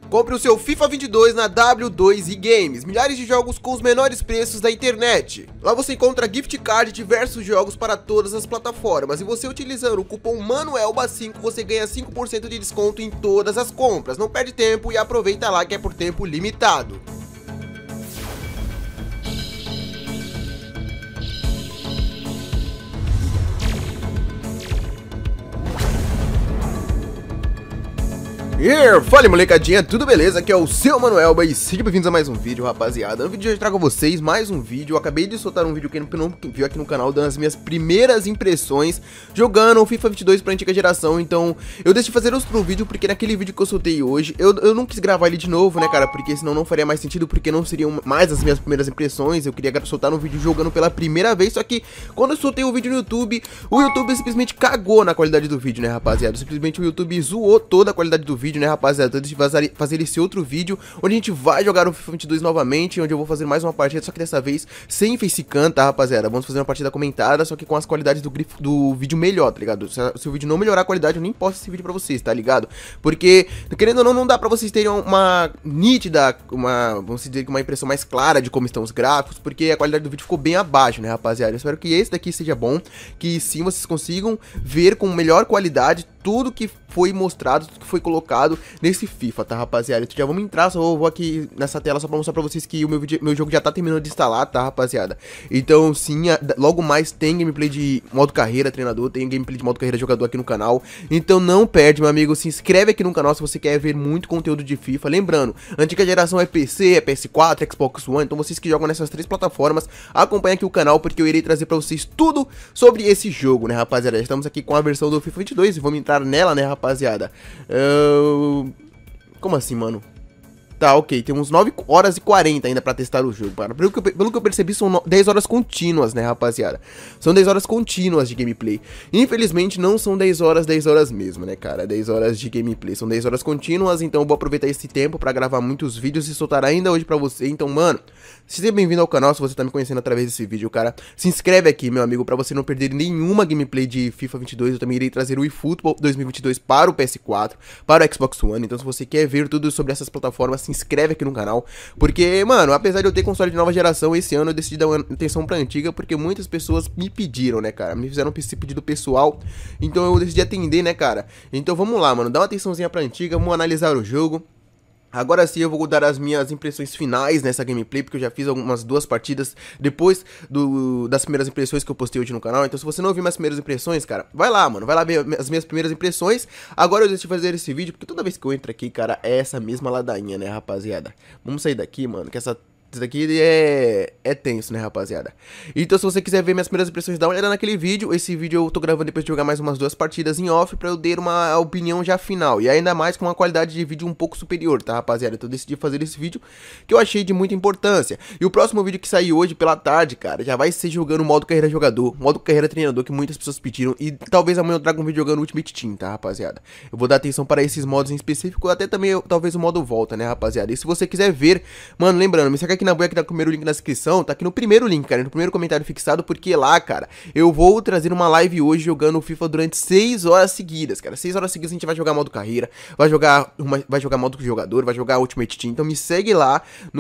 Compre o seu FIFA 22 na W2 Games, milhares de jogos com os menores preços da internet. Lá você encontra gift card de diversos jogos para todas as plataformas e você utilizando o cupom MANUELBA5 você ganha 5% de desconto em todas as compras. Não perde tempo e aproveita lá que é por tempo limitado. Fala molecadinha, tudo beleza? Aqui é o seu Manuelba e sejam bem-vindos a mais um vídeo, rapaziada. No vídeo de hoje eu trago a vocês mais um vídeo. Eu acabei de soltar um vídeo que não viu aqui no canal, dando as minhas primeiras impressões jogando o FIFA 22 pra antiga geração. Então eu decidi fazer outro vídeo porque naquele vídeo que eu soltei hoje eu não quis gravar ele de novo, né, cara? Porque senão não faria mais sentido, porque não seriam mais as minhas primeiras impressões. Eu queria soltar um vídeo jogando pela primeira vez, só que quando eu soltei o vídeo no YouTube, o YouTube simplesmente cagou na qualidade do vídeo, né, rapaziada? Simplesmente o YouTube zoou toda a qualidade do vídeo, né, rapaziada? Então deixa eu fazer esse outro vídeo onde a gente vai jogar o FIFA 22 novamente, onde eu vou fazer mais uma partida, só que dessa vez sem facecam, tá, rapaziada? Vamos fazer uma partida comentada, só que com as qualidades do vídeo melhor, tá ligado? Se o vídeo não melhorar a qualidade, eu nem posto esse vídeo pra vocês, tá ligado? Porque, querendo ou não dá pra vocês terem uma nítida, vamos dizer que uma impressão mais clara de como estão os gráficos, porque a qualidade do vídeo ficou bem abaixo, né, rapaziada? Eu espero que esse daqui seja bom, que sim vocês consigam ver com melhor qualidade tudo que foi mostrado, tudo que foi colocado nesse FIFA, tá, rapaziada? Então já vamos entrar, só vou aqui nessa tela só pra mostrar pra vocês que o meu jogo já tá terminando de instalar, tá, rapaziada? Então sim, logo mais tem gameplay de modo carreira treinador, tem gameplay de modo carreira jogador aqui no canal. Então não perde, meu amigo, se inscreve aqui no canal se você quer ver muito conteúdo de FIFA. Lembrando, a antiga geração é PC, é PS4, Xbox One, então vocês que jogam nessas três plataformas, acompanhem aqui o canal porque eu irei trazer pra vocês tudo sobre esse jogo, né, rapaziada? Já estamos aqui com a versão do FIFA 22 e vamos entrar nela, né, rapaziada? Como assim, mano? Tá, ok, temos 9 horas e 40 ainda pra testar o jogo, cara. Pelo que eu percebi, são 10 horas contínuas, né, rapaziada? São 10 horas contínuas de gameplay. Infelizmente, não são 10 horas mesmo, né, cara? 10 horas de gameplay, são 10 horas contínuas, então eu vou aproveitar esse tempo pra gravar muitos vídeos e soltar ainda hoje pra você. Então, mano, seja bem-vindo ao canal, se você tá me conhecendo através desse vídeo, cara. Se inscreve aqui, meu amigo, pra você não perder nenhuma gameplay de FIFA 22. Eu também irei trazer o eFootball 2022 para o PS4, para o Xbox One. Então, se você quer ver tudo sobre essas plataformas, se inscreve aqui no canal, porque, mano, apesar de eu ter console de nova geração, esse ano eu decidi dar uma atenção pra antiga, porque muitas pessoas me pediram, né, cara, me fizeram esse pedido pessoal, então eu decidi atender, né, cara. Então vamos lá, mano, dá uma atençãozinha pra antiga, vamos analisar o jogo. Agora sim eu vou dar as minhas impressões finais nessa gameplay, porque eu já fiz algumas duas partidas depois das primeiras impressões que eu postei hoje no canal. Então se você não viu minhas primeiras impressões, cara, vai lá, mano, vai lá ver as minhas primeiras impressões. Agora eu decidi fazer esse vídeo, porque toda vez que eu entro aqui, cara, é essa mesma ladainha, né, rapaziada? Vamos sair daqui, mano, que isso daqui é tenso, né, rapaziada? Então se você quiser ver minhas primeiras impressões, dá uma olhada naquele vídeo. Esse vídeo eu tô gravando depois de jogar mais umas duas partidas em off, pra eu ter uma opinião já final, e ainda mais com uma qualidade de vídeo um pouco superior, tá, rapaziada? Então eu decidi fazer esse vídeo que eu achei de muita importância. E o próximo vídeo que sair hoje pela tarde, cara, já vai ser jogando o modo carreira jogador, modo carreira treinador, que muitas pessoas pediram. E talvez amanhã eu traga um vídeo jogando Ultimate Team, tá, rapaziada? Eu vou dar atenção para esses modos em específico, até também talvez o modo volta, né, rapaziada? E se você quiser ver, mano, lembrando, me segue aqui na boia que tá o primeiro link na descrição, tá aqui no primeiro link, cara, no primeiro comentário fixado, porque lá, cara, eu vou trazer uma live hoje jogando o FIFA durante 6 horas seguidas, cara. 6 horas seguidas a gente vai jogar modo carreira, vai jogar modo jogador, vai jogar Ultimate Team. Então me segue lá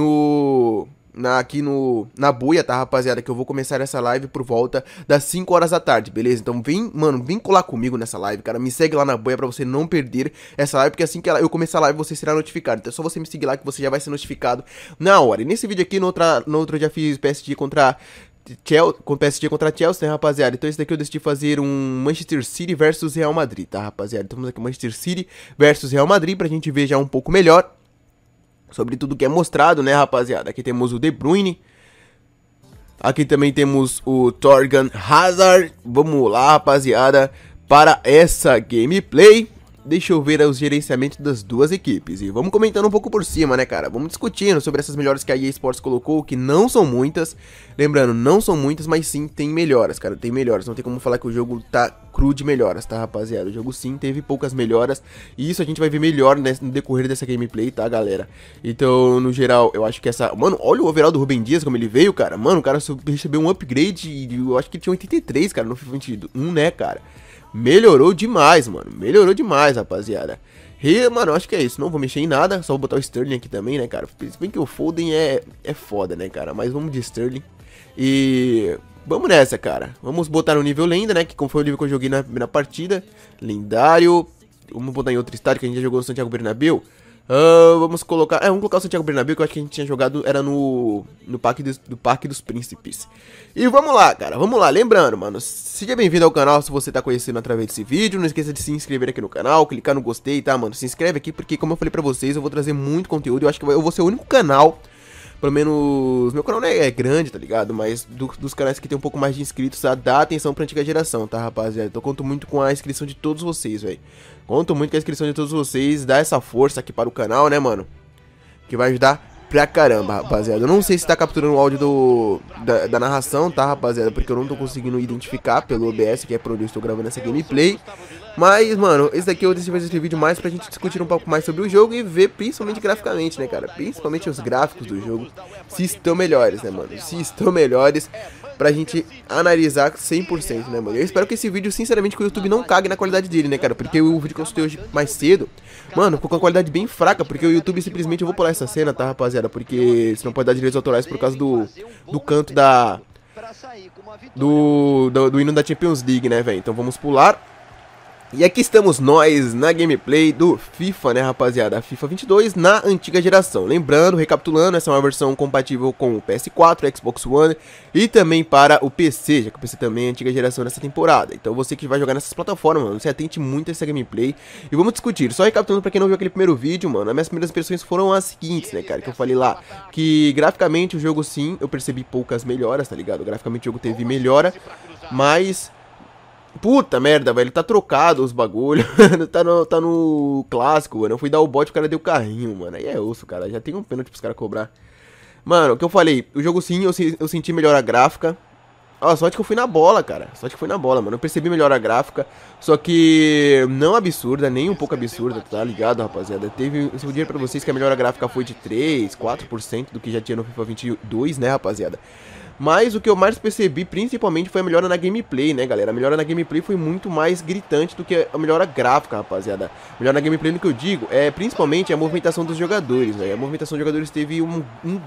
aqui na buia, tá, rapaziada, que eu vou começar essa live por volta das 5 horas da tarde, beleza? Então vem, mano, vem colar comigo nessa live, cara, me segue lá na buia pra você não perder essa live, porque assim que eu começar a live você será notificado. Então é só você me seguir lá que você já vai ser notificado na hora. E nesse vídeo aqui, no outro eu já fiz PSG contra Chelsea, né, rapaziada? Então esse daqui eu decidi fazer um Manchester City versus Real Madrid, tá, rapaziada? Então vamos aqui, Manchester City versus Real Madrid, pra gente ver já um pouco melhor sobre tudo que é mostrado, né, rapaziada? Aqui temos o De Bruyne. Aqui também temos o Torgan Hazard. Vamos lá, rapaziada, para essa gameplay. Deixa eu ver os gerenciamentos das duas equipes. E vamos comentando um pouco por cima, né, cara? Vamos discutindo sobre essas melhoras que a EA Sports colocou, que não são muitas. Lembrando, não são muitas, mas sim tem melhoras, cara. Tem melhoras. Não tem como falar que o jogo tá cru de melhoras, tá, rapaziada? O jogo sim teve poucas melhoras. E isso a gente vai ver melhor no decorrer dessa gameplay, tá, galera? Então, no geral, eu acho que essa... Mano, olha o overall do Rubem Dias, como ele veio, cara. Mano, o cara recebeu um upgrade e eu acho que ele tinha 83, cara, no FIFA 21, né, cara? Melhorou demais, mano. Melhorou demais, rapaziada. E, mano, eu acho que é isso. Não vou mexer em nada. Só vou botar o Sterling aqui também, né, cara? Se bem que o Foden é foda, né, cara? Mas vamos de Sterling. E vamos nessa, cara. Vamos botar no nível lenda, né? Que como foi o nível que eu joguei na primeira partida. Lendário. Vamos botar em outro estádio que a gente já jogou no Santiago Bernabéu. Vamos colocar o Santiago Bernabéu, que eu acho que a gente tinha jogado, era no Parque dos Príncipes. E vamos lá, cara, vamos lá. Lembrando, mano, seja bem-vindo ao canal se você tá conhecendo através desse vídeo. Não esqueça de se inscrever aqui no canal, clicar no gostei, tá, mano? Se inscreve aqui porque, como eu falei pra vocês, eu vou trazer muito conteúdo. Eu acho que eu vou ser o único canal, pelo menos, meu canal não é grande, tá ligado? Mas dos canais que tem um pouco mais de inscritos, tá? Dá atenção pra antiga geração, tá, rapaziada? Então eu conto muito com a inscrição de todos vocês, velho. Conto muito com a inscrição de todos vocês, dá essa força aqui para o canal, né, mano? Que vai ajudar pra caramba, rapaziada. Eu não sei se tá capturando o áudio da narração, tá, rapaziada? Porque eu não tô conseguindo identificar pelo OBS, que é por onde eu estou gravando essa gameplay. Mas, mano, esse daqui eu decidi fazer esse vídeo mais pra gente discutir um pouco mais sobre o jogo e ver principalmente graficamente, né, cara? Principalmente os gráficos do jogo, se estão melhores, né, mano? Se estão melhores pra gente analisar 100%, né, mano? Eu espero que esse vídeo, sinceramente, que o YouTube não cague na qualidade dele, né, cara? Porque o vídeo que eu soltei hoje mais cedo, mano, ficou com a qualidade bem fraca, porque o YouTube simplesmente, eu vou pular essa cena, tá, rapaziada? Porque senão pode dar direitos autorais por causa do canto do hino da Champions League, né, velho? Então vamos pular. E aqui estamos nós na gameplay do FIFA, né, rapaziada? FIFA 22 na antiga geração. Lembrando, recapitulando, essa é uma versão compatível com o PS4, Xbox One e também para o PC, já que o PC também é antiga geração nessa temporada. Então você que vai jogar nessas plataformas, mano, você atente muito a essa gameplay e vamos discutir. Só recapitulando pra quem não viu aquele primeiro vídeo, mano, as minhas primeiras impressões foram as seguintes, né, cara? Que eu falei lá, que graficamente o jogo sim, eu percebi poucas melhoras, tá ligado? Graficamente o jogo teve melhora, mas... puta merda, velho, tá trocado os bagulho. tá no clássico, mano. Eu fui dar o bote, o cara deu carrinho, mano. Aí é osso, cara. Já tem um pênalti pros caras cobrar. Mano, o que eu falei, o jogo sim, eu senti melhor a gráfica. Ó, sorte que eu fui na bola, cara. Sorte que foi na bola, mano. Eu percebi melhor a gráfica. Só que não absurda, nem um pouco absurda, tá ligado, rapaziada? Eu vou dizer pra vocês que a melhor gráfica foi de 3, 4% do que já tinha no FIFA 22, né, rapaziada? Mas o que eu mais percebi, principalmente, foi a melhora na gameplay, né, galera? A melhora na gameplay foi muito mais gritante do que a melhora gráfica, rapaziada. A melhora na gameplay, no que eu digo, é principalmente a movimentação dos jogadores, velho. A movimentação dos jogadores teve uma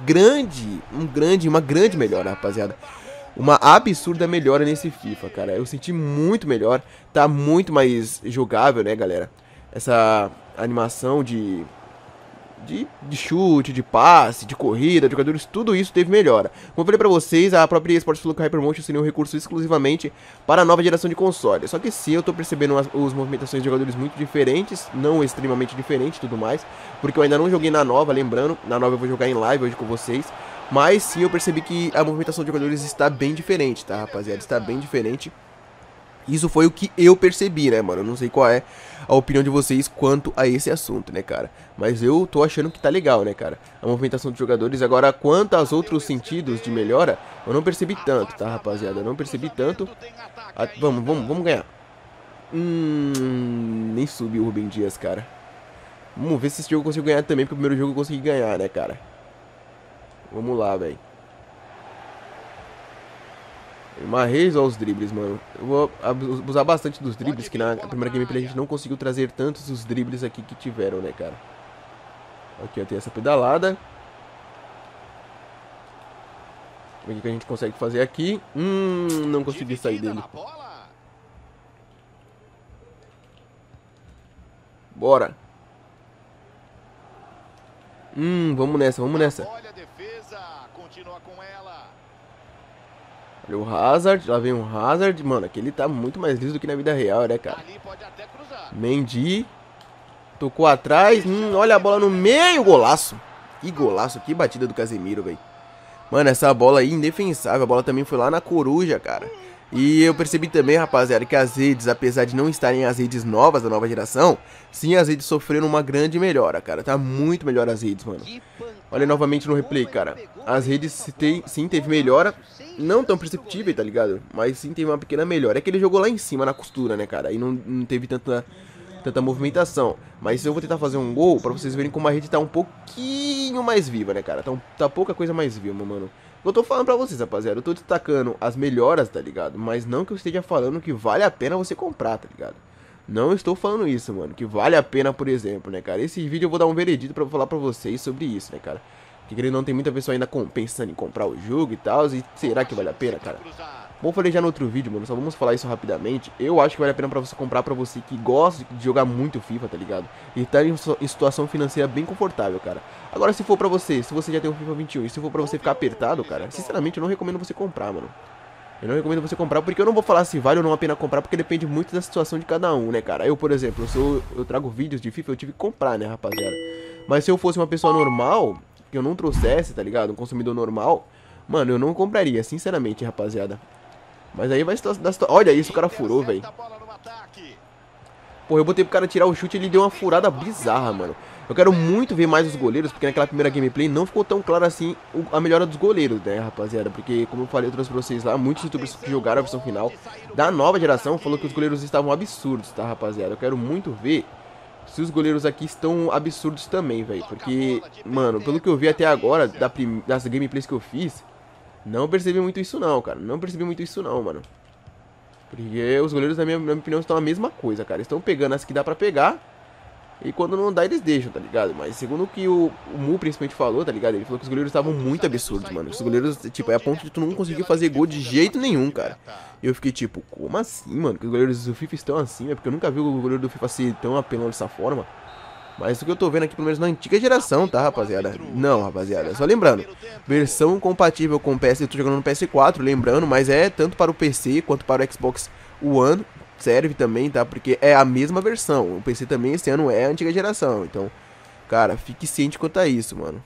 grande melhora, rapaziada. Uma absurda melhora nesse FIFA, cara. Eu senti muito melhor, tá muito mais jogável, né, galera? Essa animação de chute, de passe, de corrida, de jogadores, tudo isso teve melhora. Como eu falei pra vocês, a própria eSports falou que o Hypermotion seria um recurso exclusivamente para a nova geração de consoles. Só que sim, eu tô percebendo as movimentações de jogadores muito diferentes, não extremamente diferentes e tudo mais, porque eu ainda não joguei na nova, lembrando, na nova eu vou jogar em live hoje com vocês. Mas sim, eu percebi que a movimentação de jogadores está bem diferente, tá, rapaziada? Está bem diferente. Isso foi o que eu percebi, né, mano? Eu não sei qual é a opinião de vocês quanto a esse assunto, né, cara? Mas eu tô achando que tá legal, né, cara? A movimentação de jogadores. Agora, quanto aos outros sentidos de melhora, eu não percebi tanto, tá, rapaziada? Eu não percebi tanto. Vamos ganhar. Nem subiu o Rubem Dias, cara. Vamos ver se esse jogo eu consigo ganhar também, porque o primeiro jogo eu consegui ganhar, né, cara? Vamos lá, velho. Marrez ou os dribles, mano. Eu vou abusar bastante dos dribles, que na primeira gameplay a gente não conseguiu trazer tantos os dribles aqui que tiveram, né, cara. Aqui, ó, tem essa pedalada. O que a gente consegue fazer aqui? Não consegui sair dele. Bora. Vamos nessa, vamos nessa. Olha o Hazard, lá vem o Hazard. Mano, aqui ele tá muito mais liso do que na vida real, né, cara? Mendy. Tocou atrás. Olha a bola no meio. Golaço. Que golaço. Que batida do Casemiro, velho. Mano, essa bola aí indefensável. A bola também foi lá na coruja, cara. E eu percebi também, rapaziada, que as redes, apesar de não estarem as redes novas da nova geração, sim, as redes sofreram uma grande melhora, cara. Tá muito melhor as redes, mano. Olha novamente no replay, cara. As redes sim teve melhora. Não tão perceptível, tá ligado? Mas sim teve uma pequena melhora. É que ele jogou lá em cima na costura, né, cara? Aí não teve tanta movimentação. Mas eu vou tentar fazer um gol pra vocês verem como a rede tá um pouquinho mais viva, né, cara? Tá pouca coisa mais viva, mano. Eu tô falando pra vocês, rapaziada. Eu tô destacando as melhoras, tá ligado? Mas não que eu esteja falando que vale a pena você comprar, tá ligado? Não estou falando isso, mano, que vale a pena, por exemplo, né, cara. Esse vídeo eu vou dar um veredito pra falar pra vocês sobre isso, né, cara. Que querendo não, tem muita pessoa ainda pensando em comprar o jogo e tal, e será que vale a pena, cara? Bom, eu falei já no outro vídeo, mano, só vamos falar isso rapidamente. Eu acho que vale a pena pra você comprar pra você que gosta de jogar muito FIFA, tá ligado? E tá em situação financeira bem confortável, cara. Agora, se for pra você, se você já tem um FIFA 21 e se for pra você ficar apertado, cara, sinceramente eu não recomendo você comprar, mano. Eu não recomendo você comprar, porque eu não vou falar se vale ou não a pena comprar, porque depende muito da situação de cada um, né, cara? Eu, por exemplo, eu trago vídeos de FIFA, eu tive que comprar, né, rapaziada? Mas se eu fosse uma pessoa normal, que eu não trouxesse, tá ligado? Um consumidor normal, mano, eu não compraria, sinceramente, rapaziada. Mas aí vai da situação. Olha isso, o cara furou, velho. Porra, eu botei pro cara tirar o chute e ele deu uma furada bizarra, mano. Eu quero muito ver mais os goleiros, porque naquela primeira gameplay não ficou tão claro assim a melhora dos goleiros, né, rapaziada? Porque, como eu falei, eu trouxe pra vocês lá, muitos youtubers que jogaram a versão final da nova geração falou que os goleiros estavam absurdos, tá, rapaziada? Eu quero muito ver se os goleiros aqui estão absurdos também, velho. Porque, mano, pelo que eu vi até agora, das gameplays que eu fiz, não percebi muito isso não, cara. Não percebi muito isso não, mano. Porque os goleiros, na minha opinião, estão a mesma coisa, cara. Estão pegando as que dá pra pegar. E quando não dá, eles deixam, tá ligado? Mas segundo o que o Mu principalmente falou, tá ligado? Ele falou que os goleiros estavam muito absurdos, mano. Os goleiros, tipo, é a ponto de tu não conseguir fazer gol de jeito nenhum, cara. E eu fiquei tipo, como assim, mano? Que os goleiros do FIFA estão assim? É porque eu nunca vi o goleiro do FIFA ser tão apelão dessa forma. Mas o que eu tô vendo aqui, pelo menos na antiga geração, tá, rapaziada? Não, rapaziada, só lembrando, versão compatível com o PS, eu tô jogando no PS4, lembrando, mas é tanto para o PC quanto para o Xbox One, serve também, tá? Porque é a mesma versão, o PC também esse ano é a antiga geração, então, cara, fique ciente quanto a isso, mano.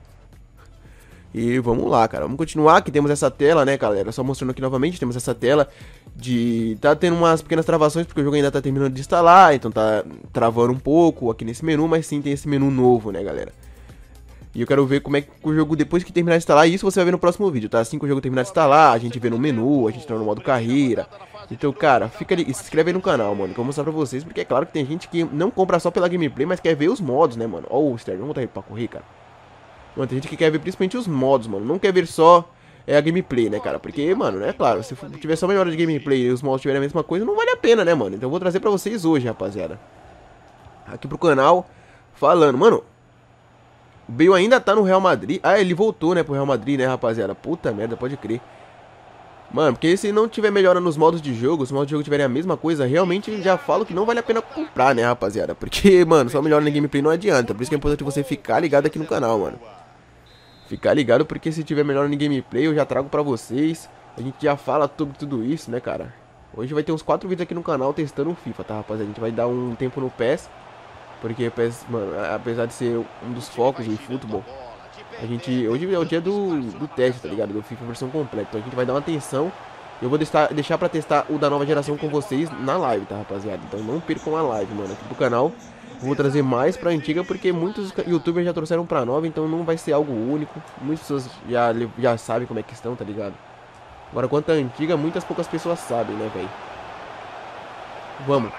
E vamos lá, cara, vamos continuar, aqui temos essa tela, né, galera, só mostrando aqui novamente, temos essa tela de... tá tendo umas pequenas travações, porque o jogo ainda tá terminando de instalar, então tá travando um pouco aqui nesse menu, mas sim tem esse menu novo, né, galera. E eu quero ver como é que o jogo, depois que terminar de instalar, isso você vai ver no próximo vídeo, tá? Assim que o jogo terminar de instalar, a gente vê no menu, a gente tá no modo carreira. Então, cara, fica ali, se inscreve aí no canal, mano, que eu vou mostrar pra vocês, porque é claro que tem gente que não compra só pela gameplay, mas quer ver os modos, né, mano. Ó o Sterling, vamos botar ele pra correr, cara. Mano, tem gente que quer ver principalmente os modos, mano. Não quer ver só a gameplay, né, cara? Porque, mano, né, claro, se tiver só meia hora de gameplay e os modos tiverem a mesma coisa, não vale a pena, né, mano? Então eu vou trazer pra vocês hoje, rapaziada. Aqui pro canal, falando. Mano, o Bale ainda tá no Real Madrid. Ah, ele voltou, né, pro Real Madrid, né, rapaziada? Puta merda, pode crer. Mano, porque se não tiver melhora nos modos de jogo, se os modos de jogo tiverem a mesma coisa, realmente já falo que não vale a pena comprar, né, rapaziada? Porque, mano, só melhora na gameplay não adianta. Por isso que é importante você ficar ligado aqui no canal, mano. Ficar ligado, porque se tiver melhor no gameplay, eu já trago pra vocês. A gente já fala sobre tudo isso, né, cara? Hoje vai ter uns 4 vídeos aqui no canal testando o FIFA, tá, rapaziada? A gente vai dar um tempo no PES. Porque o PES, mano, apesar de ser um dos focos em futebol, a gente... hoje é o dia do teste, tá ligado? Do FIFA versão completa. Então a gente vai dar uma atenção. Eu vou deixar pra testar o da nova geração com vocês na live, tá, rapaziada? Então não percam a live, mano, aqui do canal. Vou trazer mais pra antiga, porque muitos youtubers já trouxeram pra nova, então não vai ser algo único. Muitas pessoas já sabem como é que estão, tá ligado? Agora, quanto à antiga, muitas poucas pessoas sabem, né, velho? Vamos.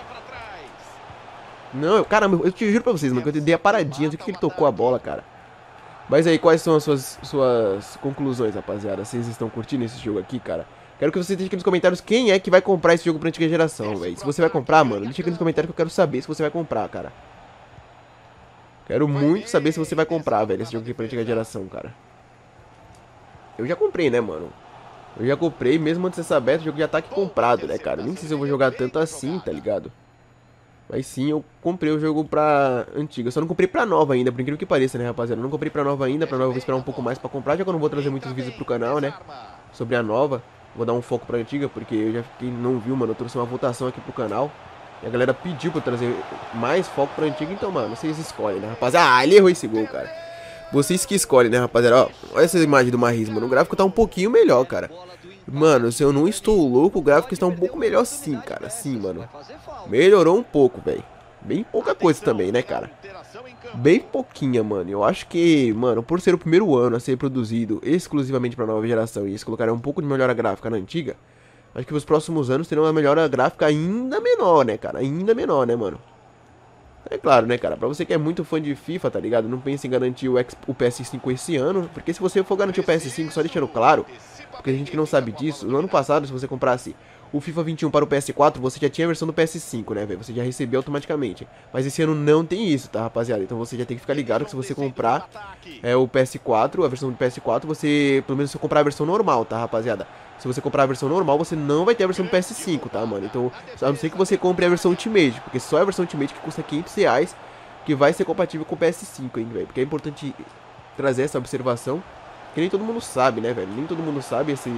Não, caramba, eu te juro pra vocês, mano, que eu dei a paradinha, do que ele tocou a bola, cara. Mas aí, quais são as suas conclusões, rapaziada? Vocês estão curtindo esse jogo aqui, cara? Quero que você deixe aqui nos comentários quem é que vai comprar esse jogo pra antiga geração, velho. Se você vai comprar, mano, deixa aqui nos comentários que eu quero saber se você vai comprar, cara. Quero muito saber se você vai comprar, velho, esse jogo aqui pra antiga geração, cara. Eu já comprei, né, mano? Eu já comprei, mesmo antes de ser aberto, o jogo já tá aqui comprado, né, cara? Nem sei se eu vou jogar tanto assim, tá ligado? Mas sim, eu comprei o jogo pra antiga. Eu só não comprei pra nova ainda, por incrível que pareça, né, rapaziada? Eu não comprei pra nova ainda, pra nova eu vou esperar um pouco mais pra comprar, já que eu não vou trazer muitos vídeos pro canal, né? Sobre a nova. Vou dar um foco pra antiga, porque eu já fiquei, não viu, mano, eu trouxe uma votação aqui pro canal. E a galera pediu pra eu trazer mais foco pra antiga, então, mano, vocês escolhem, né, rapaziada? Ah, ele errou esse gol, cara. Vocês que escolhem, né, rapaziada? Ó, olha essa imagem do Mahrez, mano. O gráfico tá um pouquinho melhor, cara. Mano, se eu não estou louco, o gráfico está um pouco melhor sim, cara. Sim, mano. Melhorou um pouco, velho. Bem pouca coisa também, né, cara? Bem pouquinha, mano. Eu acho que, mano, por ser o primeiro ano a ser produzido exclusivamente pra nova geração e eles colocaram um pouco de melhora gráfica na antiga, acho que os próximos anos terão uma melhora gráfica ainda menor, né, cara? Ainda menor, né, mano? É claro, né, cara? Pra você que é muito fã de FIFA, tá ligado? Não pense em garantir o PS5 esse ano, porque se você for garantir o PS5, só deixando claro, porque a gente que não sabe disso, no ano passado, se você comprasse o FIFA 21 para o PS4, você já tinha a versão do PS5, né, velho? Você já recebeu automaticamente. Mas esse ano não tem isso, tá, rapaziada? Então você já tem que ficar ligado que se você comprar o PS4, a versão do PS4, você, pelo menos se você comprar a versão normal, tá, rapaziada? Se você comprar a versão normal, você não vai ter a versão do PS5, tá, mano? Então, a não ser que você compre a versão Ultimate, porque só a versão Ultimate que custa R$500, que vai ser compatível com o PS5, hein, velho? Porque é importante trazer essa observação, que nem todo mundo sabe, né, velho? Nem todo mundo sabe esse...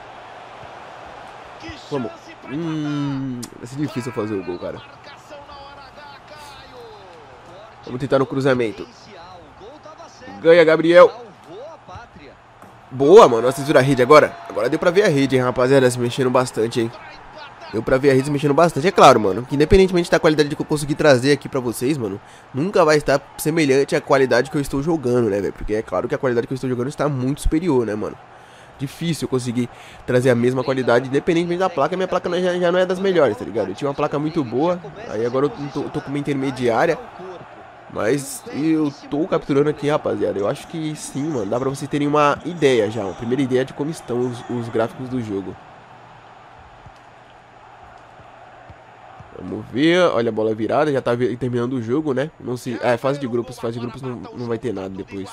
Vamos. Vai ser difícil fazer o gol, cara. Vamos tentar no cruzamento. Ganha, Gabriel. Boa, mano. Vocês viram a rede agora? Agora deu pra ver a rede, hein, rapaziada. Se mexendo bastante, hein. Deu pra ver a rede se mexendo bastante. É claro, mano, que independentemente da qualidade que eu consegui trazer aqui pra vocês, mano, nunca vai estar semelhante à qualidade que eu estou jogando, né, velho? Porque é claro que a qualidade que eu estou jogando está muito superior, né, mano? Difícil eu conseguir trazer a mesma qualidade, independentemente da placa. Minha placa já não é das melhores, tá ligado? Eu tinha uma placa muito boa, aí agora eu tô com uma intermediária. Mas eu tô capturando aqui, rapaziada. Eu acho que sim, mano, dá pra vocês terem uma ideia já, uma primeira ideia de como estão os gráficos do jogo. Vamos ver, olha a bola virada, já tá terminando o jogo, né? Não se... fase de grupos não vai ter nada depois.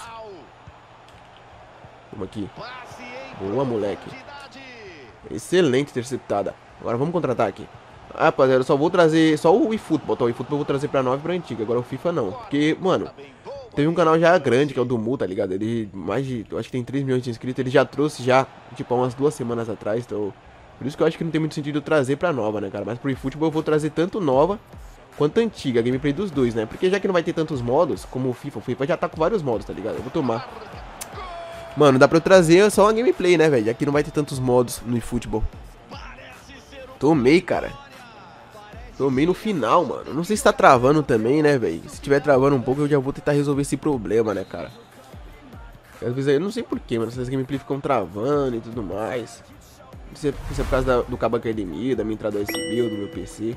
Vamos aqui. Boa, moleque. Excelente interceptada. Agora vamos contra-ataque. Rapaziada, eu só vou trazer só o eFootball, tá? O eFootball eu vou trazer pra nova e pra antiga. Agora o FIFA não. Porque, mano, teve um canal já grande, que é o do Mu, tá ligado? Ele, eu acho que tem 3 milhões de inscritos. Ele já trouxe já, tipo, há umas 2 semanas atrás. Então, por isso que eu acho que não tem muito sentido trazer pra nova, né, cara? Mas pro eFootball eu vou trazer tanto nova quanto antiga, a gameplay dos dois, né? Porque já que não vai ter tantos modos como o FIFA já tá com vários modos, tá ligado? Eu vou tomar. Mano, dá pra eu trazer só uma gameplay, né, velho? Já que não vai ter tantos modos no eFootball. Tomei, cara. Tomei no final, mano. Não sei se tá travando também, né, velho? Se tiver travando um pouco, eu já vou tentar resolver esse problema, né, cara? Às vezes eu não sei porquê, mano. Essas gameplays ficam travando e tudo mais. Não sei se é por causa do cabo HDMI, da minha entrada USB ou do meu PC.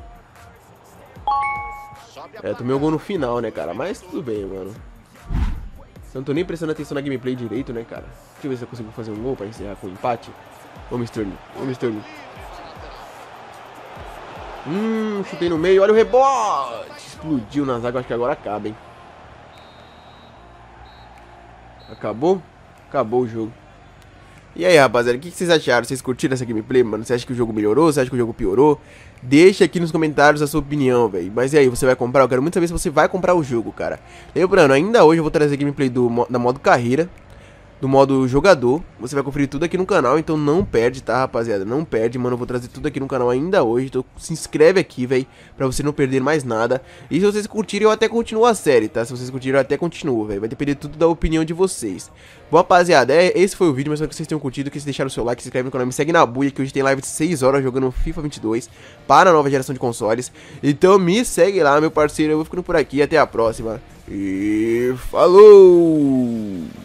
Tomei um gol no final, né, cara? Mas tudo bem, mano. Eu não tô nem prestando atenção na gameplay direito, né, cara? Deixa eu ver se eu consigo fazer um gol pra encerrar com um empate. Vamos, Sterling. Vamos, Sterling. Chutei no meio. Olha o rebote. Explodiu na zaga. Acho que agora acaba, hein? Acabou? Acabou o jogo. E aí, rapaziada, o que vocês acharam? Vocês curtiram essa gameplay, mano? Você acha que o jogo melhorou? Você acha que o jogo piorou? Deixa aqui nos comentários a sua opinião, velho. Mas e aí, você vai comprar? Eu quero muito saber se você vai comprar o jogo, cara. Lembrando, ainda hoje eu vou trazer gameplay da modo carreira, do modo jogador. Você vai conferir tudo aqui no canal, então não perde, tá, rapaziada? Não perde, mano. Eu vou trazer tudo aqui no canal ainda hoje. Então se inscreve aqui, velho, pra você não perder mais nada. E se vocês curtirem, eu até continuo a série, tá? Se vocês curtirem, eu até continuo, velho. Vai depender tudo da opinião de vocês. Bom, rapaziada, esse foi o vídeo. Mas espero que vocês tenham curtido, que vocês deixaram o seu like, se inscreve no canal, me segue na buia, que hoje tem live de 6 horas jogando FIFA 22 para a nova geração de consoles. Então me segue lá, meu parceiro. Eu vou ficando por aqui. Até a próxima. E falou!